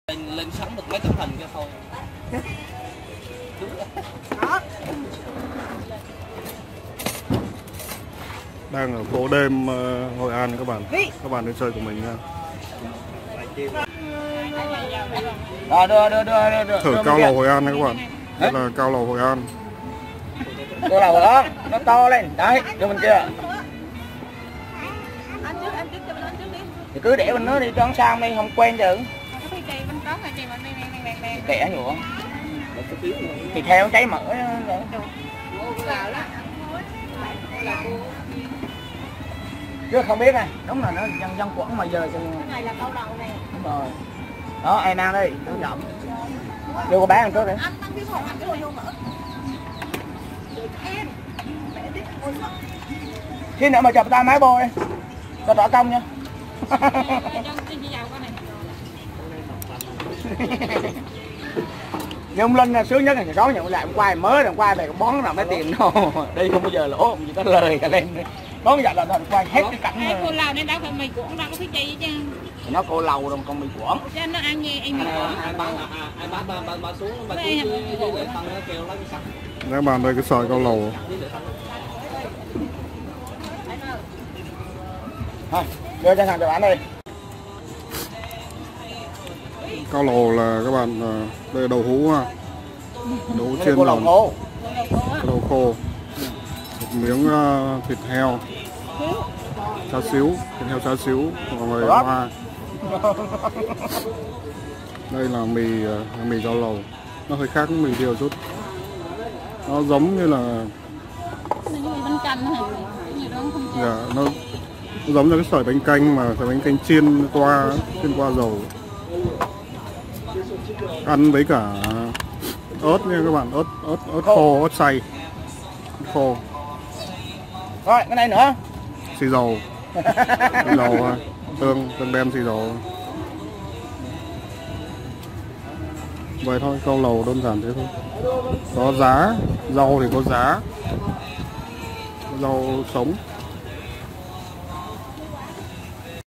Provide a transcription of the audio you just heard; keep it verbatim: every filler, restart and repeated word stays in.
lên, lên sóng được mấy tấm hình cho thôi. Đó. Đang ở phố đêm uh, Hội An các bạn. Các bạn đến chơi của mình nha. Rồi đưa đưa đưa đưa. Thử cao lầu Hội An này các bạn. Đây là cao lầu Hội An. Cao lầu đó, nó to lên. Đấy, đưa bên kia. Thì cứ để bên nó đi cho nó sang đi, không quen chứ. Kẻ nhựa. Thì theo cháy mỡ rồi. Chứ không biết này, đúng là nó dân dân quẩn mà giờ cái này là câu đầu này. Đúng rồi. Đó, ai mang đi, tôi chậm. Đưa qua bán ăn trước đi. Anh ăn cái hộp, ăn cái vô mỡ. Khi nữa mà chụp ta máy bô đi. Cho rõ công nha. Nhưng Linh là sướng nhất là có nhận lại quay mới rồi quay về bón là mấy tiền đâu. Đi không bao giờ lỗ, chỉ có lời cả lên. Đón nhận là thành quay hết cái cảnh này. Cô lầu nên đâu phải mì cuộn đâu có phải chi chứ. Nó cô lầu rồi còn mì cuộn. Cho nó ăn gì em mì cuộn. Ai bán ai bán ba ba ba xuống ba xuống với thằng nó kêu lấy sắt. Các bạn đây cái sợi cao lầu. Thôi, đưa cho thằng cho bạn đi. Cao lầu là các bạn, đây là đầu hũ ha. Đầu hũ chiên lòng. Khô. Đầu khô. Một miếng uh, thịt heo. Cháo xíu, thịt heo cháo xíu, mọi người hoa. Đây là mì uh, mì cao lầu. Nó hơi khác với mì điều chút. Nó giống như là dạ, nó, nó giống như cái sợi bánh canh mà sợi bánh canh chiên qua chiên qua dầu. Ăn với cả ớt nha các bạn, ớt ớt ớt khô, ớt xay, ớt khô. Rồi cái này nữa. Xì dầu, xì dầu thôi, tương tương đen xì dầu. Vậy thôi, câu lầu đơn giản thế thôi. Có giá, rau thì có giá, rau sống.